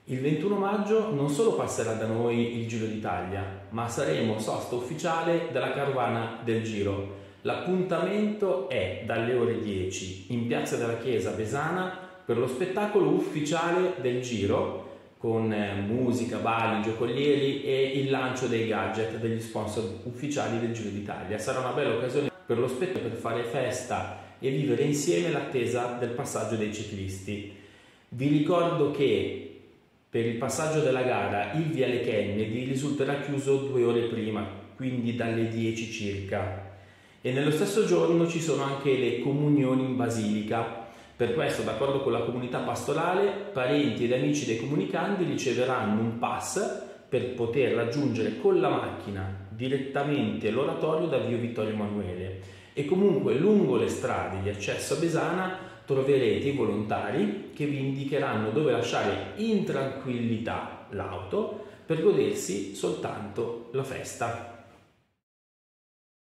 Il 21 maggio non solo passerà da noi il Giro d'Italia, ma saremo sosta ufficiale della carovana del Giro. L'appuntamento è dalle ore 10 in Piazza della Chiesa a Besana per lo spettacolo ufficiale del Giro con musica, balli, giocolieri e il lancio dei gadget degli sponsor ufficiali del Giro d'Italia. Sarà una bella occasione per lo spettacolo, per fare festa e vivere insieme l'attesa del passaggio dei ciclisti. Vi ricordo che per il passaggio della gara il Viale Kennedy risulterà chiuso 2 ore prima, quindi dalle 10 circa. E nello stesso giorno ci sono anche le comunioni in basilica. Per questo, d'accordo con la comunità pastorale, parenti ed amici dei comunicanti riceveranno un pass per poter raggiungere con la macchina direttamente l'oratorio da via Vittorio Emanuele. E comunque lungo le strade di accesso a Besana troverete i volontari che vi indicheranno dove lasciare in tranquillità l'auto per godersi soltanto la festa.